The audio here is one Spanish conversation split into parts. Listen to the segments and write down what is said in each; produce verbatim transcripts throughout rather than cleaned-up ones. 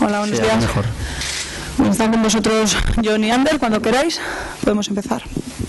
Hola, buenos sí, días. Mejor. Bueno, están con vosotros John y Ander, cuando queráis podemos empezar.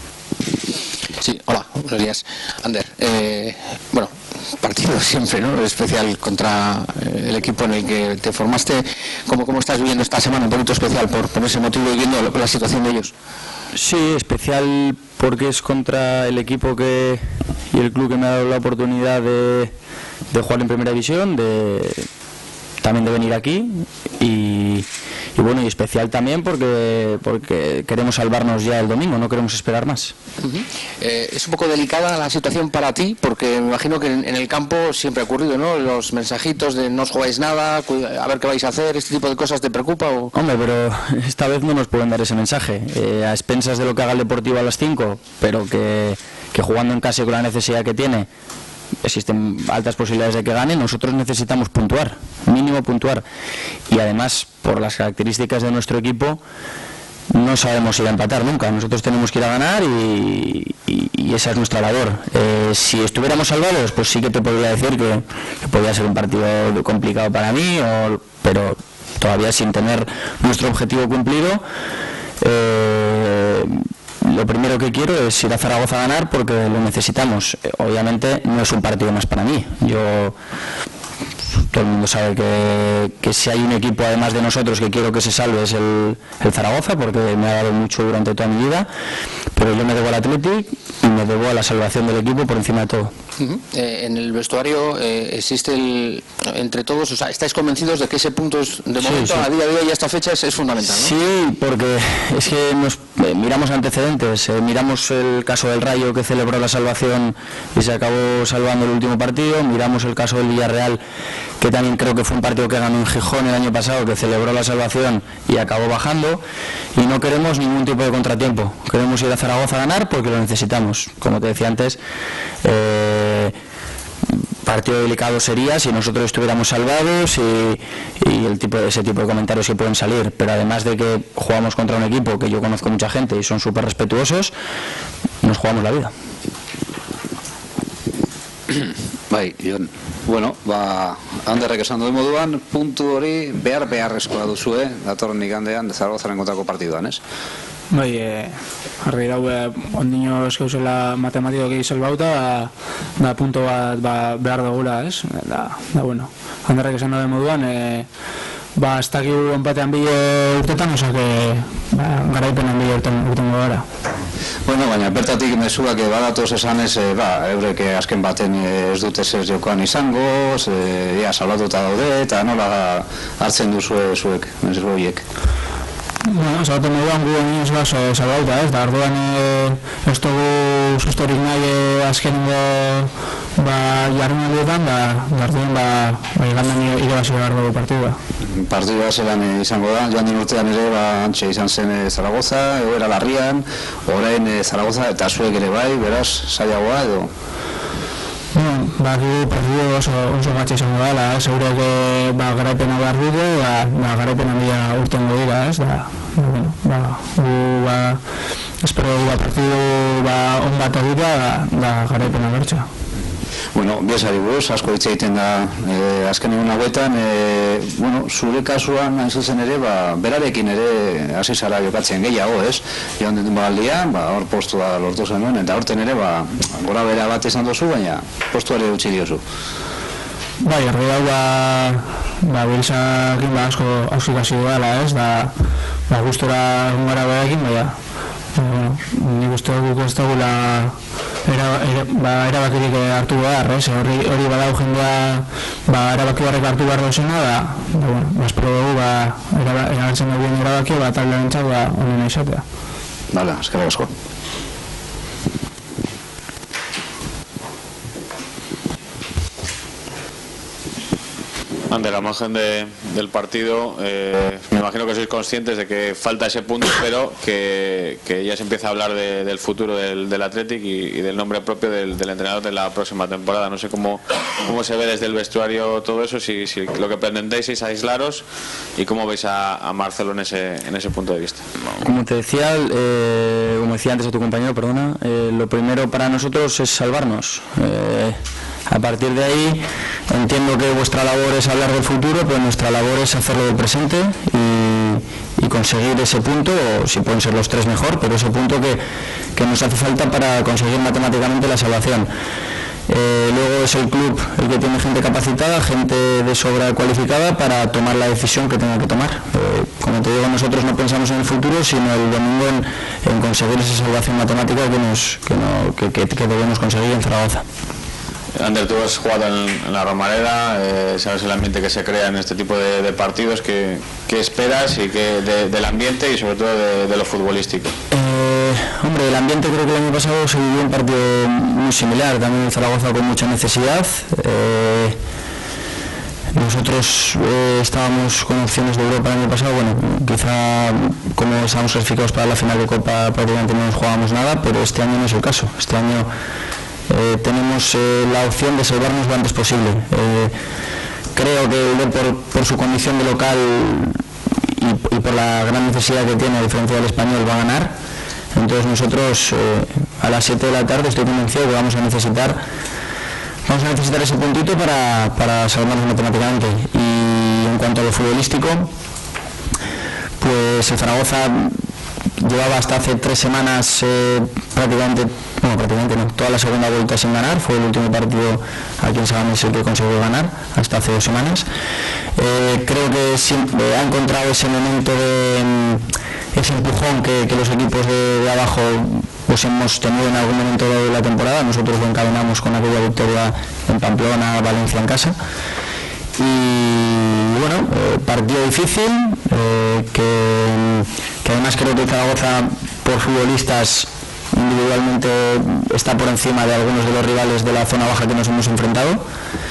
Sí, hola, buenos días. Ander, eh, bueno, partido siempre, ¿no? Especial contra el equipo en el que te formaste. ¿Cómo, cómo estás viviendo esta semana? Un poquito especial por, por ese motivo y viendo la situación de ellos. Sí, especial porque es contra el equipo que y el club que me ha dado la oportunidad de, de jugar en primera división, de también de venir aquí y, y bueno, y especial también porque porque queremos salvarnos ya el domingo, no queremos esperar más. Uh-huh. eh, es un poco delicada la situación para ti, porque me imagino que en, en el campo siempre ha ocurrido, ¿no? Los mensajitos de no os jugáis nada, a ver qué vais a hacer, este tipo de cosas, ¿te preocupa? O... Hombre, pero esta vez no nos pueden dar ese mensaje, eh, a expensas de lo que haga el Deportivo a las cinco, pero que, que jugando en casa y con la necesidad que tiene existen altas posibilidades de que gane. Nosotros necesitamos puntuar, mínimo puntuar, y además por las características de nuestro equipo no sabemos ir a empatar nunca. Nosotros tenemos que ir a ganar y, y, y esa es nuestra labor. Eh, si estuviéramos salvados, pues sí que te podría decir que, que podría ser un partido complicado para mí, o, pero todavía sin tener nuestro objetivo cumplido. eh, Lo primero que quiero es ir a Zaragoza a ganar porque lo necesitamos. Obviamente no es un partido más para mí. Yo, todo el mundo sabe que, que si hay un equipo además de nosotros que quiero que se salve es el, el Zaragoza, porque me ha dado mucho durante toda mi vida, pero yo me debo al Athletic y me debo a la salvación del equipo por encima de todo. Uh-huh. eh, en el vestuario eh, existe el, entre todos, o sea, estáis convencidos de que ese punto es, de momento, sí, sí. a día de hoy y a esta fecha es, es fundamental, ¿no? Sí, porque es que nos eh, miramos antecedentes, eh, miramos el caso del Rayo, que celebró la salvación y se acabó salvando el último partido, miramos el caso del Villarreal, que también creo que fue un partido que ganó en Gijón el año pasado, que celebró la salvación y acabó bajando, y no queremos ningún tipo de contratiempo. Queremos ir a Zaragoza a ganar porque lo necesitamos. Como te decía antes, eh, partido delicado sería si nosotros estuviéramos salvados y, y el tipo de, ese tipo de comentarios que pueden salir, pero además de que jugamos contra un equipo que yo conozco mucha gente y son súper respetuosos, nos jugamos la vida. Bai, Jon. Bueno, ba, Anderrek esan duen moduan, puntu hori behar beharrezkoa duzue, datorren igandean Zaragozaren kontrako partiduan, ez? Bai, e, jarri daue ondino eskeuzela matematikoki salbauta, da, da punto bat ba, behar dugula, ez? Da, da bueno, Anderrek esan duen moduan, e, ba, ez dakigu enpatean bile urtetan, osak, ba, garaipenan bile urten, urten gara. Bueno, baina bertatik mezuak badatoz esanez, e, ba, eurek azken baten ez dute zer jokoan izango, e, ea salbatuta daude, eta nola hartzen duzue zuek, mezu horiek? Bueno, salbatu moduan gu egin ez gazo salbauta, ez da, arduan ez dugu sustorik nahi azkenengo ba, jarren aldietan, da, arduan ba, ba, igandan irabazi behar dugu partidua. Partidua zelan izango da, joan den urtean ere, ba, antxe izan zen Zaragoza, egoera larrian, orain Zaragoza eta zuek ere bai, beraz, zailagoa edo? Bueno, ba, gu partidu oso, oso gatxe izango dela, ez, eurek ba, garaipena behar dute, ba, ba, garaipena bila urtengo dira, ez, da, ba, bueno, ba, gu, ba, espero gu, ba, partidu, ba, on bat egitea, da, da, garaipena bertxa. Bueno, biesari buruz, asko hitz egiten da eh, azken egun hauetan, eh, bueno, zure kasuan hain zuzen ere, ba, berarekin ere hasi zara jokatzen gehiago, ez? Joan den baldian, ba, hor postua lortu zenuen, eta horten ere, ba, gora bera bat izan duzu, baina postuare utzi diozu. Bai, herri hau, ba, ba, biltzakin, ba, asko hausikazio dela, ez? Da, ba, gustora gara berarekin, baina, bueno, nik uste dut ez dugula Era, era, ba, erabakirik hartu behar, ez? Hori, hori badau jendea ba, erabaki barrek hartu behar duzena, da, da, bueno, ba, espero dugu, ba, erabatzen duen erabaki, ba, taldearen txat, ba, honena izatea. Bala, eskerrik asko. Ander, a margen de, del partido, eh, me imagino que sois conscientes de que falta ese punto, pero que, que ya se empieza a hablar de, del futuro del, del Athletic y, y del nombre propio del, del entrenador de la próxima temporada. No sé cómo, cómo se ve desde el vestuario todo eso, si, si lo que pretendéis es aislaros y cómo veis a, a Marcelo en ese, en ese punto de vista. Como te decía, eh, como decía antes a tu compañero, perdona, eh, lo primero para nosotros es salvarnos. Eh, A partir de ahí entiendo que vuestra labor es hablar del futuro, pero nuestra labor es hacerlo del presente y, y conseguir ese punto, o si pueden ser los tres mejor, pero ese punto que, que nos hace falta para conseguir matemáticamente la salvación. Eh, luego es el club el que tiene gente capacitada, gente de sobra cualificada para tomar la decisión que tenga que tomar. Eh, como te digo, nosotros no pensamos en el futuro, sino el domingo en, en conseguir esa salvación matemática que, nos, que, no, que, que, que debemos conseguir en Zaragoza. Ander, tú has jugado en, en la Romareda, eh, sabes el ambiente que se crea en este tipo de, de partidos, ¿qué, qué esperas y qué, de, del ambiente y sobre todo de, de lo futbolístico? Eh, hombre, el ambiente creo que el año pasado se vivió un partido muy similar, también en Zaragoza con mucha necesidad. Eh, nosotros eh, estábamos con opciones de Europa el año pasado, bueno, quizá como estábamos clasificados para la final de Copa prácticamente no nos jugábamos nada, pero este año no es el caso. Este año Eh, tenemos eh, la opción de salvarnos lo antes posible. Eh, creo que el Depor, por su condición de local y, y por la gran necesidad que tiene a diferencia del Español, va a ganar. Entonces nosotros eh, a las siete de la tarde estoy convencido que vamos a necesitar vamos a necesitar ese puntito para, para salvarnos matemáticamente. Y en cuanto a lo futbolístico, pues el Zaragoza llevaba hasta hace tres semanas eh, prácticamente, no, prácticamente no, toda la segunda vuelta sin ganar. Fue el último partido aquí en Sagamés el que consiguió ganar, hasta hace dos semanas. Eh, creo que siempre ha encontrado ese momento de ese empujón que, que los equipos de, de abajo pues hemos tenido en algún momento de la temporada. Nosotros lo encadenamos con aquella victoria en Pamplona, Valencia en casa. Y bueno, eh, partido difícil, eh, que, que además creo que Zaragoza por futbolistas individualmente está por encima de algunos de los rivales de la zona baja que nos hemos enfrentado,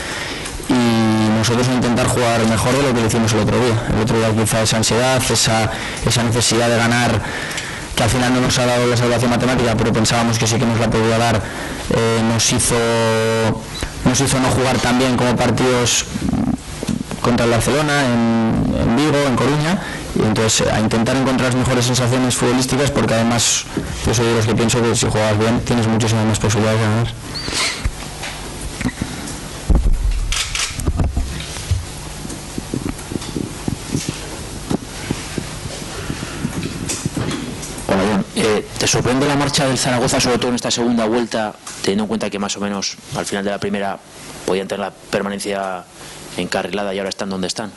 y nosotros intentar jugar mejor de lo que lo hicimos el otro día. El otro día quizá esa ansiedad, esa, esa necesidad de ganar, que al final no nos ha dado la salvación matemática, pero pensábamos que sí que nos la podía dar, eh, nos hizo nos hizo no jugar tan bien como partidos contra el Barcelona, en, en Vigo, en Coruña, y entonces a intentar encontrar las mejores sensaciones futbolísticas, porque además yo soy de los que pienso que si juegas bien tienes muchísimas más posibilidades de ganar. Hola, John. Eh, ¿Te sorprende la marcha del Zaragoza, sobre todo en esta segunda vuelta, teniendo en cuenta que más o menos al final de la primera podían tener la permanencia encarrilada y ahora están donde están?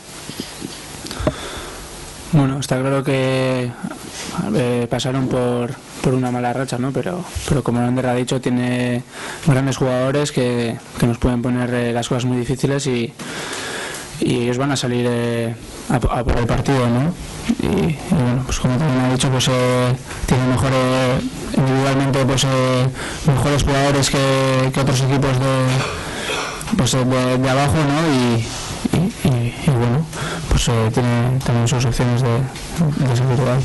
Bueno, está claro que eh, pasaron por, por una mala racha, ¿no? Pero, pero como Ander ha dicho, tiene grandes jugadores que, que nos pueden poner eh, las cosas muy difíciles, y, y ellos van a salir eh, a, a por el partido, ¿no? Y, y bueno, pues como también ha dicho, pues eh, tiene mejores, individualmente, pues eh, mejores jugadores que, que otros equipos de pues de, de abajo, ¿no? Y, y, y, y bueno, pues eh, tiene también sus opciones de, de seguir igual.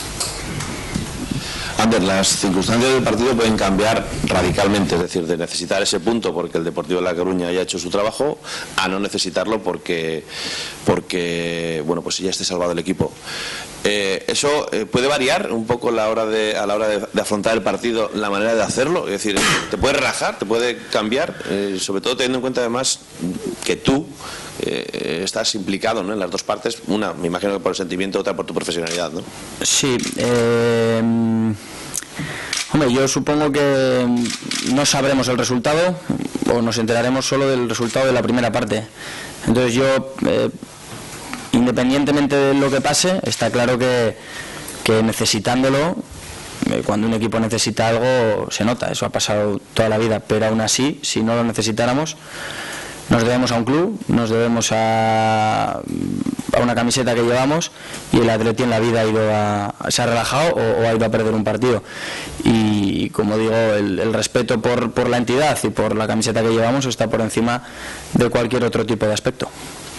Ander, las circunstancias del partido pueden cambiar radicalmente, es decir, de necesitar ese punto porque el Deportivo de La Coruña ya ha hecho su trabajo, a no necesitarlo porque, porque bueno, pues ya esté salvado el equipo. Eh, eso eh, puede variar un poco la hora de, a la hora de, de afrontar el partido, la manera de hacerlo, es decir, te puede relajar, te puede cambiar, eh, sobre todo teniendo en cuenta además que tú eh, estás implicado, ¿no?, en las dos partes, una me imagino que por el sentimiento, otra por tu profesionalidad, ¿no? Sí, eh, hombre, yo supongo que no sabremos el resultado o nos enteraremos solo del resultado de la primera parte. Entonces yo, eh, independientemente de lo que pase, está claro que, que necesitándolo, eh, cuando un equipo necesita algo se nota, eso ha pasado toda la vida, pero aún así, si no lo necesitáramos, nos debemos a un club, nos debemos a, a una camiseta que llevamos, y el Atleti en la vida ha ido a, se ha relajado o, o ha ido a perder un partido. Y como digo, el, el respeto por, por la entidad y por la camiseta que llevamos está por encima de cualquier otro tipo de aspecto.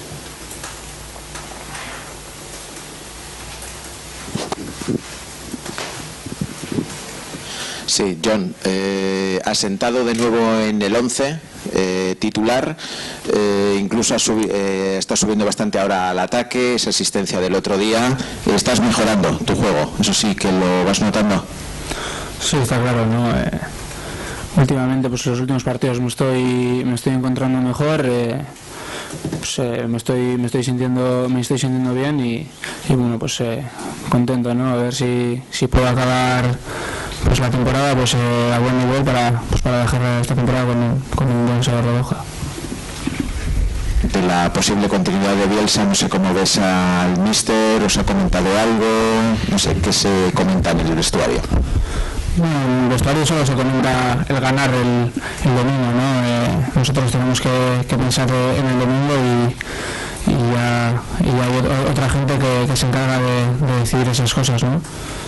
Sí, John, eh, asentado de nuevo en el once eh, titular, eh, incluso has subi eh, estás subiendo bastante ahora al ataque, esa asistencia del otro día, eh, estás mejorando tu juego, eso sí que lo vas notando. Sí, está claro, ¿no? Eh, últimamente, pues los últimos partidos me estoy, me estoy encontrando mejor, eh, pues, eh, me estoy, me estoy sintiendo, me estoy sintiendo bien y, y bueno, pues eh, contento, ¿no? A ver si, si puedo acabar pues la temporada pues eh, a buen nivel para, pues, para dejar esta temporada con, con un buen sabor de boca. De la posible continuidad de Bielsa, no sé cómo ves al míster, os ha comentado algo, no sé, ¿qué se comenta en el vestuario? Bueno, en el vestuario solo se comenta el ganar el, el domingo, ¿no? Eh, nosotros tenemos que, que pensar en el domingo y, y, ya, y ya hay otra gente que, que se encarga de, de decidir esas cosas, ¿no?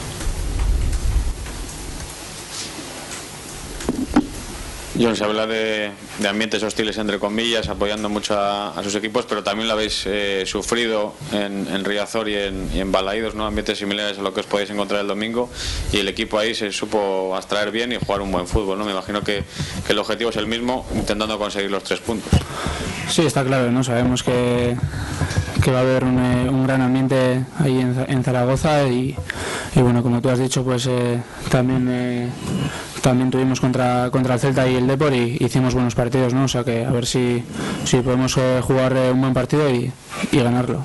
John, se habla de, de ambientes hostiles, entre comillas, apoyando mucho a, a sus equipos, pero también lo habéis eh, sufrido en, en Riazor y en, y en Balaídos, ¿no? Ambientes similares a lo que os podéis encontrar el domingo, y el equipo ahí se supo abstraer bien y jugar un buen fútbol, ¿no? Me imagino que, que el objetivo es el mismo, intentando conseguir los tres puntos. Sí, está claro, ¿no? Sabemos que, que va a haber un, un gran ambiente ahí en, en Zaragoza y, y bueno, como tú has dicho, pues eh, también eh, también tuvimos contra contra el Celta y el Depor y hicimos buenos partidos, ¿no? O sea que a ver si, si podemos eh, jugar eh, un buen partido y, y ganarlo.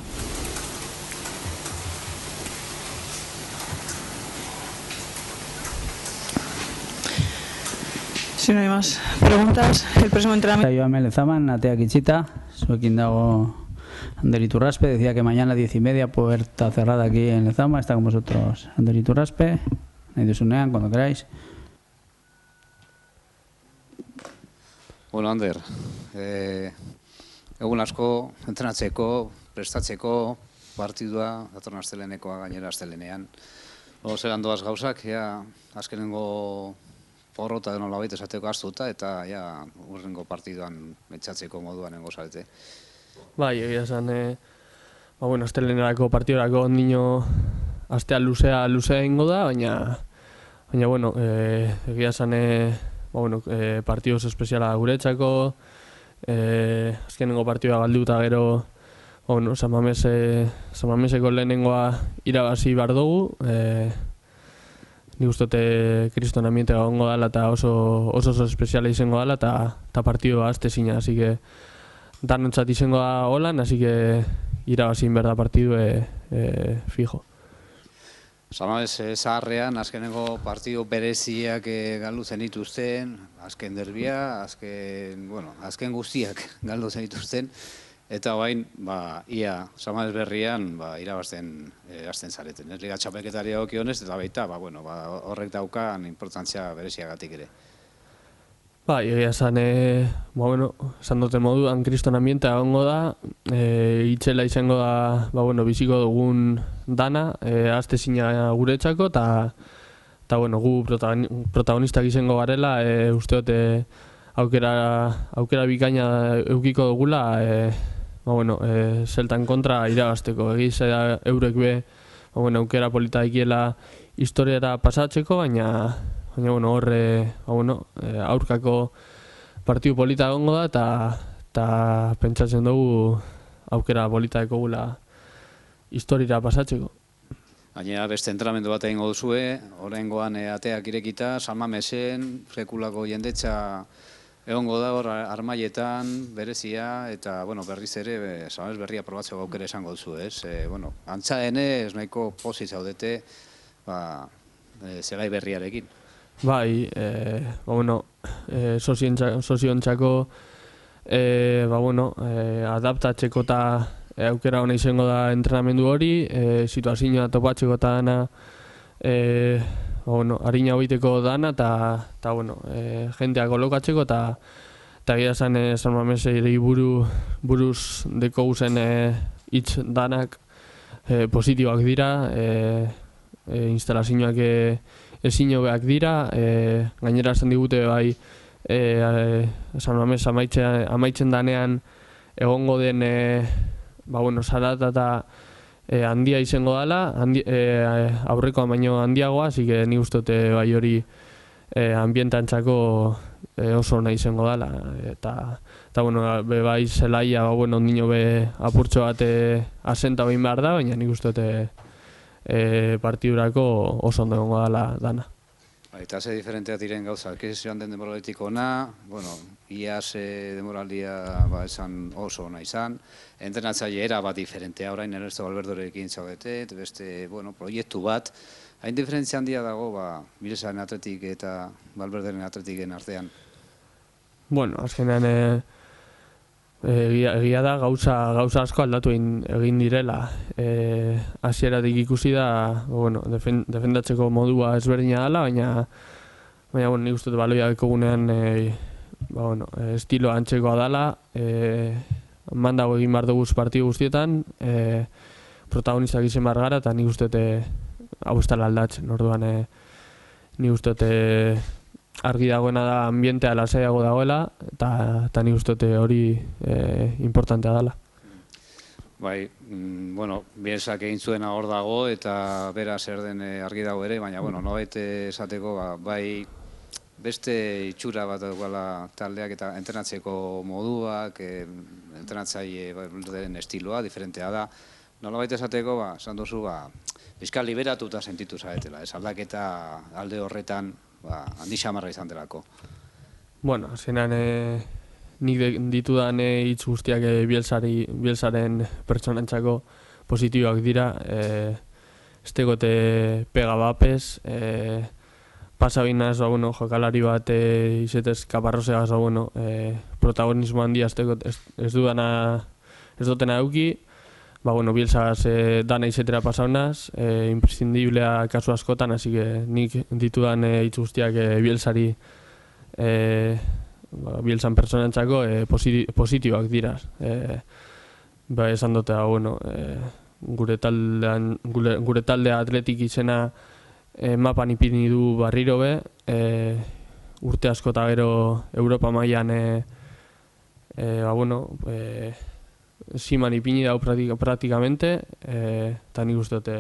Si no hay más preguntas, el próximo entrenamiento. Joame Lezaman, ateak itxita, zuekin dago Ander Iturraspe, decía que mañana a las diez y media, puerta cerrada aquí en Lezama, está con vosotros Ander Iturraspe, nahi duzunean, cuando queráis. Bueno, Ander, eh, egun asko, entrenatzeko, prestatzeko, partidua, datorren astelenekoa gainera astelenean. Oso zelan doaz gauzak, ja, azkenengo porrota de nolabait esateko astuta eta ja, urrengo partiduan metxatzeko moduan nengo zarete. Bai, egia esan, e, ba, bueno, astelenerako partidorako ondino astea luzea luzea ingo da, baina, baina bueno, e, egia esan, e, ba, bueno, e, partidoz espeziala guretzako, e, azkenengo partidua galduta gero, ba, bueno, San Mamese, San Mameseko lehenengoa irabazi bar dugu, e, nik ustote kriston ambiente gongo dela eta oso oso oso espeziala izango dela eta eta partidua astezina, así que danontzat izango da holan, así que irabazin behar da partidu e, e, fijo. Samabez, zaharrean, azkenengo partidu bereziak e, galdu zenituzten, azken derbia, azken, bueno, azken guztiak galdu zenituzten, eta bain, ba, ia, Samabez berrian, ba, irabazten e, azten zareten. Ez liga txapelketari dagokionez, eta baita, ba, bueno, ba, horrek daukan importantzia bereziagatik ere. Ba, egia esan, e, ba, bueno, esan duten moduan, kriston ambientea egongo da, e, itxela izango da, ba, bueno, biziko dugun dana, e, astezina guretzako, eta, eta, bueno, gu protagonistak izango garela, e, usteote aukera, aukera bikaina eukiko dugula, e, ba, bueno, e, Zeltan kontra irabazteko, egiz da eurek be, ba, bueno, aukera polita ikiela historiara pasatzeko, baina, baina, bueno, horre, ba, bueno, e, aurkako partidu polita egongo da, eta, eta pentsatzen dugu aukera polita ekogula historiara pasatzeko. Gainera beste entrenamendu bat egingo duzue, oraingoan e, ateak irekita, San Mamesen, sekulako jendetza egongo da hor armaietan, berezia, eta bueno, berriz ere, be, Samabez berria probatzeko aukera esango duzu, ez? E, bueno, antza denez, nahiko pozik zaudete, ba, e, zelai berriarekin. Bai, e, ba, bueno, e, soziontxako, e, ba, bueno, e, adaptatzeko eta e, aukera hona izango da entrenamendu hori, e, situazioa topatzeko eta dana, e, ba, bueno, harina hoiteko dana, eta, bueno, e, jentea kolokatzeko, eta eta gira zen, e, San Mamesei buru, buruz deko guzen e, hitz danak e, positiboak dira, e, e, instalazioak e, ezin hobeak dira, e, gainera esan digute bai e, e, San Mames amaitzen, amaitzen danean egongo den e, ba, bueno, zarata eta e, handia izango dela, handi, e, aurrekoa baino handiagoa, así que ni ustote bai hori e, ambientantzako e, oso nahi izango dela, eta, eta bueno, be, bai zelaia, ba, bueno, ondino be apurtxo bat e, asenta behin behar da, baina nik ustote E, partidurako oso ondo egongo dela dana. Eta ze diferenteak diren gauzak, ez joan den demoraletik ona, bueno, iaz demoraldia ba, esan oso ona izan, entrenatzaile era bat diferentea, orain Ernesto Valverderekin zaudete, beste, bueno, proiektu bat, hain diferentzia handia dago, ba, Bilesaren atletik eta Valverderen atletiken artean. Bueno, azkenean e, egia, egia da gauza, gauza asko aldatu egin, egin direla. E, hasieratik ikusi da, bueno, defen, defendatzeko modua ezberdina dela, baina baina bueno, nik uste dut baloia dekogunean e, ba, bueno, estilo antzekoa dela, e, mandago egin behar dugu partidu guztietan, e, protagonistak izan behar gara, eta nik uste dut hau ez dela aldatzen, orduan e, nik uste dut e, argi dagoena da ambientea lasaiago dagoela, eta, eta nik uste dut hori e, importantea dela. Bai, mm, bueno, Bielsak egin zuena hor dago, eta bera zer den argi dago ere, baina, bueno, nobait esateko, ba, bai, beste itxura bat dagoela taldeak eta entrenatzeko moduak, e, entrenatzaile ba, den estiloa, diferentea da. Nolabait esateko, ba, esan duzu, ba, fiskal liberatuta sentitu zaretela, ez aldaketa alde horretan, ba, handi xamarra izan delako. Bueno, azkenean e, nik ditudan e, hitz guztiak e, Bielsari, Bielsaren pertsonantzako positiboak dira, e, ez tegote pega bapez, e, pasa binaz, ba, bueno, jokalari bat e, izetez kaparrozegaz, ba, bueno, e, protagonismo handia ez, ez, ez dudana, ez dutena euki, ba, bueno, Bielsaz e, dana izetera pasaunaz, e, imprescindiblea kasu askotan, así que nik ditudan e, hitz guztiak e, Bielsari, e, ba, Bielsan personantzako e, positiboak dira. E, ba, esan dute, bueno, e, gure, taldean, gure, gure taldea atletik izena e, mapan ipini du barriro be, e, urte asko eta gero Europa mailan e, e, ba, bueno, e, siman ipini dau praktikamente, eta nik uste dute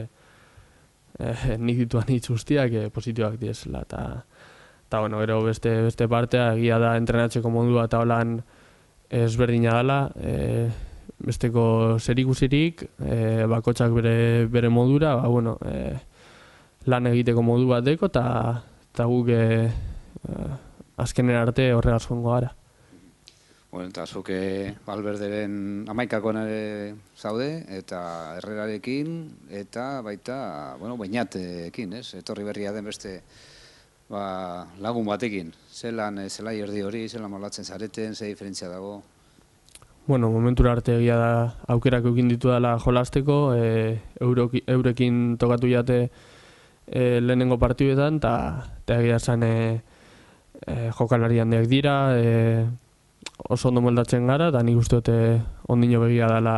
nik dituan hitz guztiak positiboak diezela. Eta, bueno, gero beste, beste partea, egia da entrenatzeko modua eta holan ezberdina dela, e, besteko zerikusirik, e, bakotxak bere, bere modura, ba, bueno, e, lan egiteko modu bat deko, eta guk e, azkenen arte horregaz jongo gara. Bueno, eta zuke Valverderen hamaikakoan ere zaude, eta Herrerarekin, eta baita, bueno, Beñatekin, ez? Etorri berria den beste ba, lagun batekin. Zelan, zelai erdi hori, zelan molatzen zareten, ze diferentzia dago? Bueno, momentura arte egia da aukerak eukin ditu dela jolasteko, e, euroki, eurekin tokatu jate e, lehenengo partiduetan, eta egia zen e, e, jokalari handiak dira, e, oso ondo moldatzen gara, eta nik uste dute ondino begia dela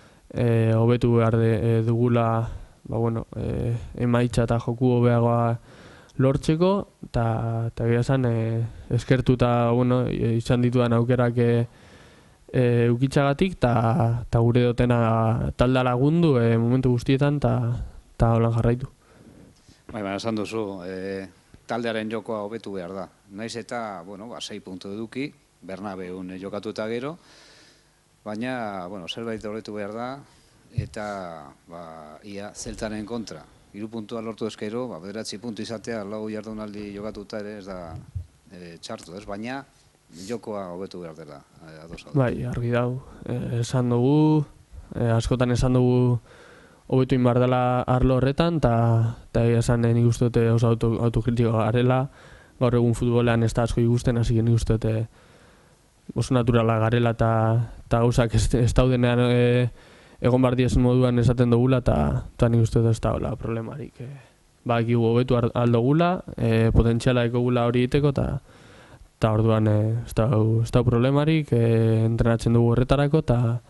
e, hobetu behar de, e, dugula ba, bueno, e, emaitza eta joku hobeagoa lortzeko, eta egia esan e, eskertu eta bueno, e, izan ditudan aukerak e, e, eukitzagatik, eta gure dutena talda lagundu e, momentu guztietan, eta holan jarraitu. Bai, baina esan duzu, e, taldearen jokoa hobetu behar da. Naiz eta, bueno, ba, sei puntu eduki, Bernabeun jokatu eta gero, baina, bueno, zerbait horretu behar da, eta, ba, ia, Zeltaren kontra. Hiru puntua lortu ezkero, ba, bederatzi puntu izatea, lau jardunaldi jokatuta ere ez da e, txartu, ez? Baina, jokoa hobetu behar dela. E, bai, argi dau. E, esan dugu, e, askotan esan dugu hobetu inbar dela arlo horretan, eta esan nik uste dute oso autokritiko garela, gaur egun futbolean ez da asko ikusten, hasi nik uste dute oso naturala garela eta gauzak ez daudenean e, egon behar diezen moduan esaten dugula, eta nik uste dut ez da problemarik. E, ba, ekigu hobetu aldogula, e, potentziala ekogula hori egiteko, eta orduan e, ez da problemarik, e, entrenatzen dugu horretarako,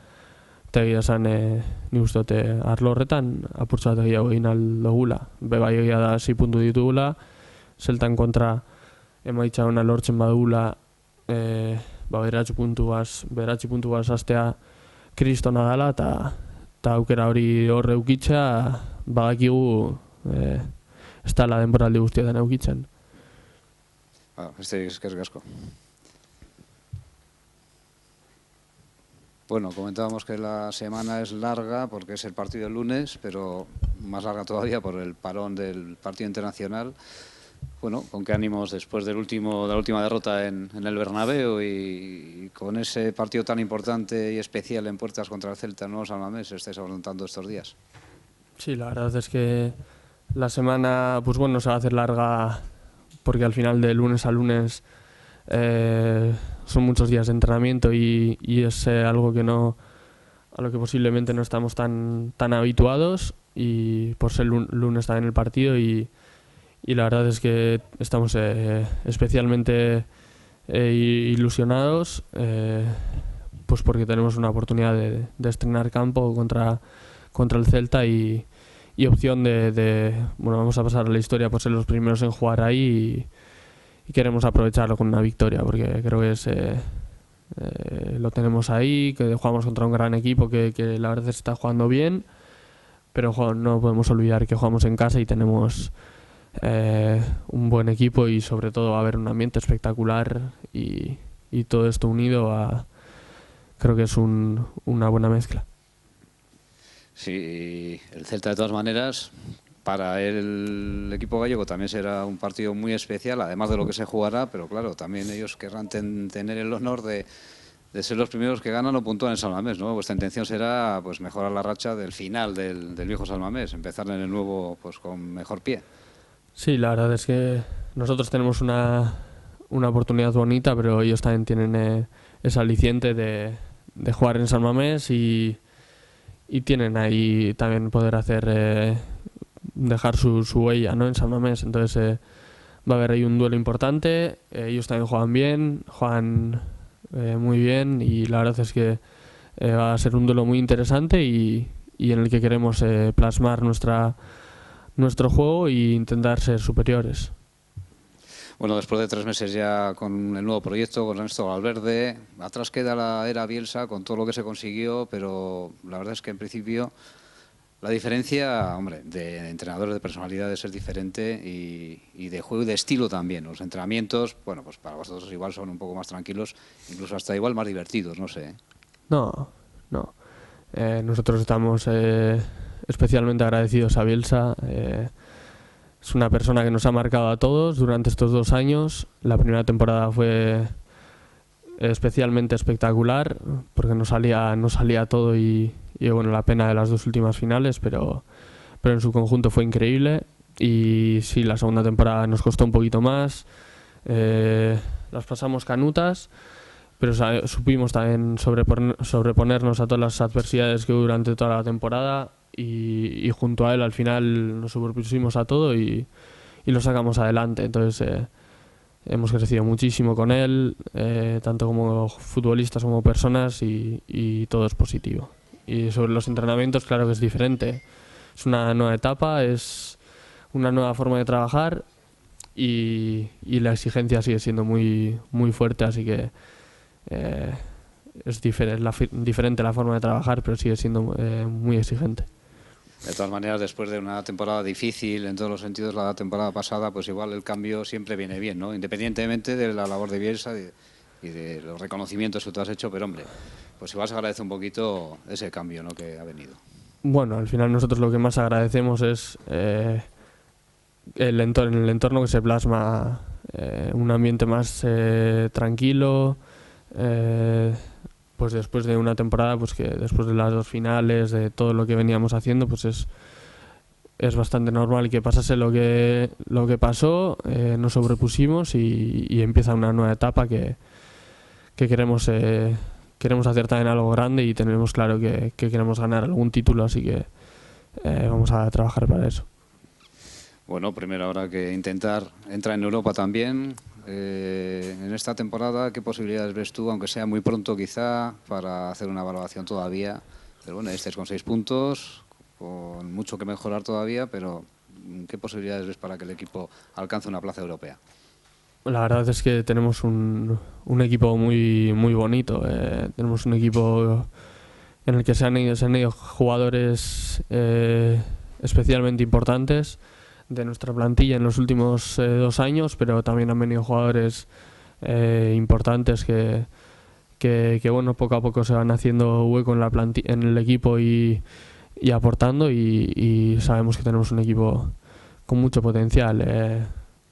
eta egia esan e, nik uste dut arlo horretan apurtza bat egiago egin aldogula. Be bai egia da sei puntu ditugula, Zeltan kontra emaitza hona lortzen badugula, e, ba, beratzi puntu baz, beratzi puntu baz astea kristona dela, eta aukera hori horre eukitza, badakigu e, ez dela denboraldi guztietan eukitzen. Ba, ez da eskerrik asko. Bueno, comentábamos que la semana es larga porque es el partido el lunes, pero más larga todavía por el parón del partido internacional. Bueno, ¿con qué ánimos después del último, de la última derrota en, en el Bernabéu y, y con ese partido tan importante y especial en puertas contra el Celta, ¿no, San Mamés, estáis afrontando estos días? Sí, la verdad es que la semana, pues bueno, se va a hacer larga porque al final de lunes a lunes eh, son muchos días de entrenamiento y, y es eh, algo que no, a lo que posiblemente no estamos tan, tan habituados, y por ser lunes también el partido, y Y la verdad es que estamos eh, especialmente eh, ilusionados, eh, pues porque tenemos una oportunidad de, de estrenar campo contra, contra el Celta y, y opción de, de, bueno, vamos a pasar a la historia por ser los primeros en jugar ahí, y, y queremos aprovecharlo con una victoria, porque creo que es, eh, eh, lo tenemos ahí, que jugamos contra un gran equipo que, que la verdad está jugando bien, pero no podemos olvidar que jugamos en casa y tenemos Eh, un buen equipo, y sobre todo va a haber un ambiente espectacular, y, y todo esto unido a, creo que es un, una buena mezcla. Sí, el Celta de todas maneras, para el equipo gallego también será un partido muy especial, además de lo que se jugará, pero claro, también ellos querrán ten, tener el honor de, de ser los primeros que ganan o puntúan en San Mamés, ¿no? Vuestra intención será pues mejorar la racha del final del, del viejo San Mamés, empezar en el nuevo pues con mejor pie. Sí, la verdad es que nosotros tenemos una, una oportunidad bonita, pero ellos también tienen eh, ese aliciente de, de jugar en San Mamés, y, y tienen ahí también poder hacer eh, dejar su, su huella, ¿no?, en San Mamés. Entonces eh, va a haber ahí un duelo importante. Eh, ellos también juegan bien, juegan eh, muy bien, y la verdad es que eh, va a ser un duelo muy interesante, y, y en el que queremos eh, plasmar nuestra nuestro juego e intentar ser superiores. Bueno, después de tres meses ya con el nuevo proyecto, con Ernesto Valverde, atrás queda la era Bielsa con todo lo que se consiguió, pero la verdad es que en principio la diferencia, hombre, de entrenadores, de personalidades es diferente, y, y de juego y de estilo también. Los entrenamientos, bueno, pues para vosotros igual son un poco más tranquilos, incluso hasta igual más divertidos, no sé. No, no. Eh, nosotros estamos eh, especialmente agradecidos a Bielsa. Eh, es una persona que nos ha marcado a todos durante estos dos años. La primera temporada fue especialmente espectacular porque no salía, no salía todo, y, y bueno, la pena de las dos últimas finales, pero, pero en su conjunto fue increíble. Y sí, la segunda temporada nos costó un poquito más, eh, las pasamos canutas, pero supimos también sobreponernos a todas las adversidades que hubo durante toda la temporada, y, y junto a él al final nos sobrepusimos a todo y, y lo sacamos adelante. Entonces eh, hemos crecido muchísimo con él, eh, tanto como futbolistas como personas, y, y todo es positivo. Y sobre los entrenamientos, claro que es diferente. Es una nueva etapa, es una nueva forma de trabajar, y, y la exigencia sigue siendo muy, muy fuerte, así que Eh, es difer la diferente la forma de trabajar, pero sigue siendo eh, muy exigente. De todas maneras, después de una temporada difícil en todos los sentidos, la temporada pasada, pues igual el cambio siempre viene bien, ¿no? Independientemente de la labor de Bielsa y, y de los reconocimientos que tú has hecho, pero hombre, pues igual se agradece un poquito ese cambio, ¿no?, que ha venido. Bueno, al final nosotros lo que más agradecemos es eh, el entorno, el entorno que se plasma, eh, un ambiente más eh, tranquilo. Eh, pues después de una temporada, pues que después de las dos finales, de todo lo que veníamos haciendo, pues es es bastante normal que pasase lo que lo que pasó. Eh, nos sobrepusimos y, y empieza una nueva etapa que, que queremos eh, queremos hacer también algo grande, y tenemos claro que, que queremos ganar algún título, así que eh, vamos a trabajar para eso. Bueno, primero habrá que intentar entrar en Europa también. Eh, en esta temporada, ¿qué posibilidades ves tú, aunque sea muy pronto quizá, para hacer una evaluación todavía? Pero bueno, estáis con seis puntos, con mucho que mejorar todavía, pero ¿qué posibilidades ves para que el equipo alcance una plaza europea? La verdad es que tenemos un, un equipo muy, muy bonito. Eh, tenemos un equipo en el que se han ido, se han ido jugadores eh, especialmente importantes de nuestra plantilla en los últimos eh, dos años, pero también han venido jugadores eh, importantes que, que, que bueno, poco a poco se van haciendo hueco en la plantilla, en el equipo, y, y aportando, y, y sabemos que tenemos un equipo con mucho potencial. Eh,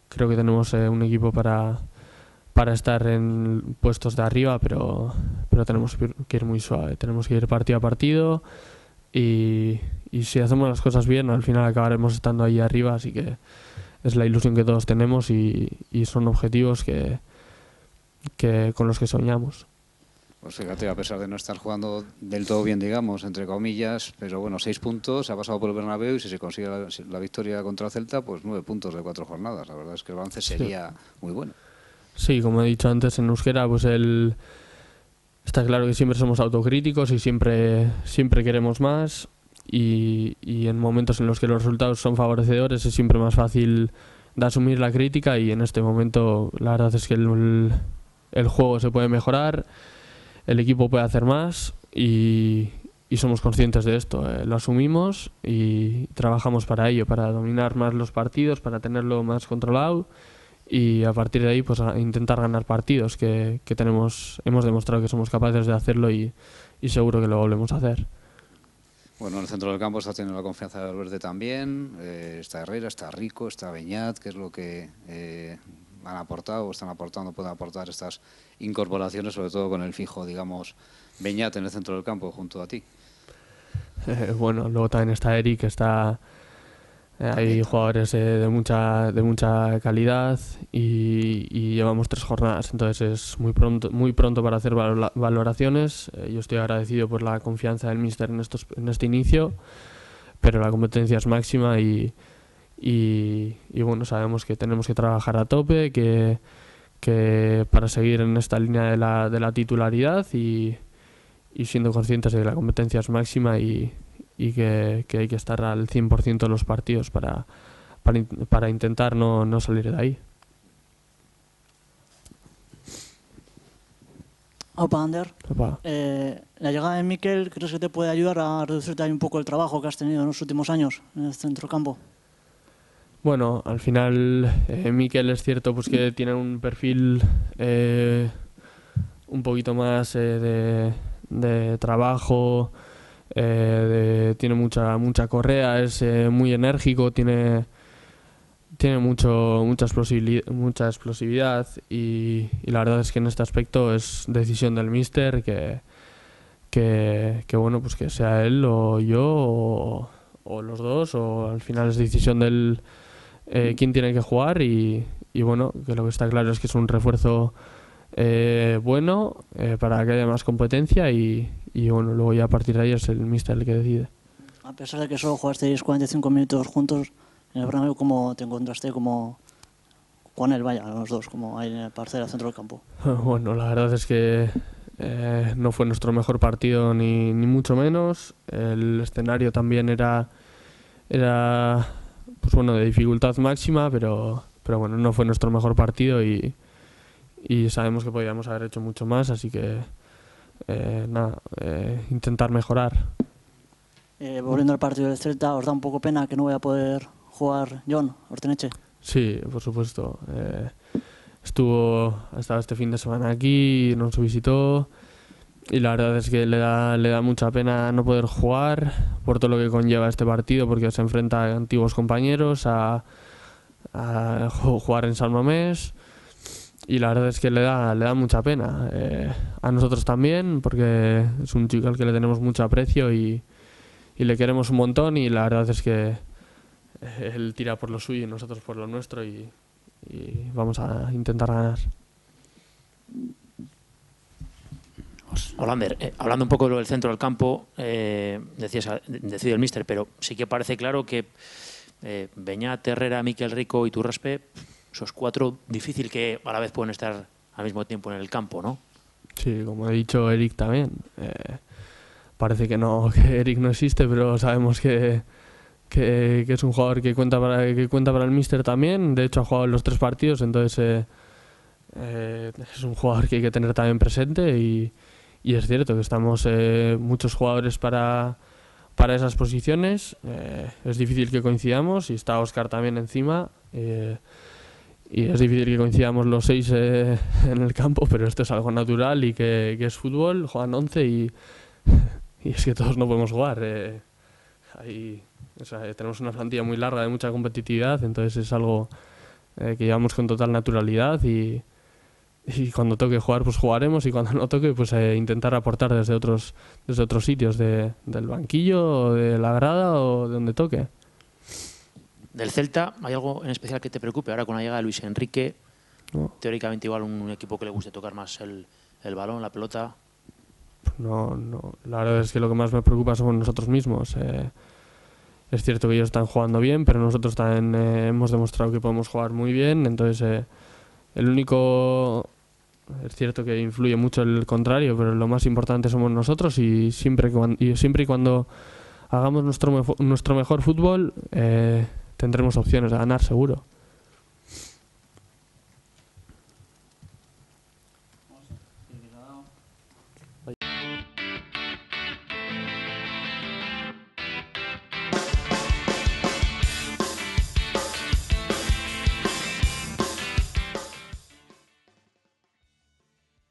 creo que tenemos eh, un equipo para, para estar en puestos de arriba, pero, pero tenemos que ir muy suave, tenemos que ir partido a partido y, y si hacemos las cosas bien, al final acabaremos estando ahí arriba, así que es la ilusión que todos tenemos y, y son objetivos que, que con los que soñamos. Pues fíjate, a pesar de no estar jugando del todo bien, digamos, entre comillas, pero bueno, seis puntos, ha pasado por el Bernabéu y si se consigue la, la victoria contra el Celta, pues nueve puntos de cuatro jornadas. La verdad es que el balance sería sí. muy bueno. Sí, como he dicho antes en euskera, pues el está claro que siempre somos autocríticos y siempre, siempre queremos más y, y en momentos en los que los resultados son favorecedores es siempre más fácil de asumir la crítica y en este momento la verdad es que el, el juego se puede mejorar, el equipo puede hacer más y, y somos conscientes de esto, eh, lo asumimos y trabajamos para ello, para dominar más los partidos, para tenerlo más controlado y a partir de ahí pues a intentar ganar partidos que, que tenemos, hemos demostrado que somos capaces de hacerlo y, y seguro que lo volvemos a hacer. Bueno, en el centro del campo está teniendo la confianza de Valverde también, eh, está Herrera, está Rico, está Beñat, que es lo que eh, han aportado o están aportando, pueden aportar estas incorporaciones, sobre todo con el fijo, digamos, Beñat en el centro del campo junto a ti. Eh, bueno, luego también está Eric, que está eh, hay jugadores eh, de mucha de mucha calidad y, y llevamos tres jornadas, entonces es muy pronto muy pronto para hacer valora, valoraciones. Eh, yo estoy agradecido por la confianza del míster en estos en este inicio, pero la competencia es máxima y Y, y bueno, sabemos que tenemos que trabajar a tope, que, que para seguir en esta línea de la, de la titularidad y, y siendo conscientes de que la competencia es máxima y, y que, que hay que estar al cien por ciento en los partidos para, para, para intentar no, no salir de ahí. Opa, Ander. Opa. Eh, la llegada de Mikel, ¿crees que te puede ayudar a reducirte ahí un poco el trabajo que has tenido en los últimos años en el centrocampo? Bueno, al final eh, Mikel es cierto pues que tiene un perfil eh, un poquito más eh, de, de trabajo, eh, de, tiene mucha mucha correa, es eh, muy enérgico, tiene tiene mucho mucha explosividad, mucha explosividad y, y la verdad es que en este aspecto es decisión del míster que, que que bueno pues que sea él o yo o, o los dos o al final es decisión del Eh, quién tiene que jugar y, y bueno, que lo que está claro es que es un refuerzo eh, bueno eh, para que haya más competencia y, y bueno, luego ya a partir de ahí es el míster el que decide. A pesar de que solo jugasteis cuarenta y cinco minutos juntos en el Bernabéu, ¿cómo te encontraste como con él, vaya, los dos, como ahí en el parcela centro del campo? Bueno, la verdad es que eh, no fue nuestro mejor partido ni, ni mucho menos, el escenario también era era pues bueno, de dificultad máxima, pero, pero bueno, no fue nuestro mejor partido y, y sabemos que podíamos haber hecho mucho más, así que eh, nada, eh, intentar mejorar. Eh, volviendo al partido del Celta, ¿os da un poco pena que no vaya a poder jugar Jon Orteneche? Sí, por supuesto. Eh, estuvo, ha estado este fin de semana aquí, nos visitó y la verdad es que le da, le da mucha pena no poder jugar por todo lo que conlleva este partido, porque se enfrenta a antiguos compañeros, a, a jugar en San Mamés y la verdad es que le da, le da mucha pena. Eh, a nosotros también, porque es un chico al que le tenemos mucho aprecio y, y le queremos un montón y la verdad es que él tira por lo suyo y nosotros por lo nuestro y, y vamos a intentar ganar. Hola, Ander. Eh, hablando un poco de lo del centro del campo, eh, decías, decide el míster, pero sí que parece claro que eh, Beñat, Herrera, Mikel, Rico y Turraspe, esos cuatro, difícil que a la vez pueden estar al mismo tiempo en el campo, ¿no? Sí, como he dicho, Eric también. Eh, parece que no, que Eric no existe, pero sabemos que, que, que es un jugador que cuenta para que cuenta para el míster también. De hecho, ha jugado en los tres partidos, entonces eh, eh, es un jugador que hay que tener también presente y Y es cierto que estamos eh, muchos jugadores para, para esas posiciones. Eh, es difícil que coincidamos y está Óscar también encima. Eh, y es difícil que coincidamos los seis eh, en el campo, pero esto es algo natural y que, que es fútbol, juegan once y, y es que todos no podemos jugar. Eh, hay, o sea, tenemos una plantilla muy larga de mucha competitividad, entonces es algo eh, que llevamos con total naturalidad y, y cuando toque jugar pues jugaremos y cuando no toque pues eh, intentar aportar desde otros desde otros sitios, de, del banquillo, o de la grada o de donde toque. Del Celta, ¿hay algo en especial que te preocupe ahora con la llegada de Luis Enrique? No. Teóricamente igual un equipo que le guste tocar más el, el balón, la pelota. No, no, la verdad es que lo que más me preocupa somos nosotros mismos. Eh, es cierto que ellos están jugando bien, pero nosotros también eh, hemos demostrado que podemos jugar muy bien, entonces eh, el único... Es cierto que influye mucho el contrario, pero lo más importante somos nosotros y siempre, y siempre y cuando hagamos nuestro, nuestro mejor fútbol... Eh, tendremos opciones de ganar seguro.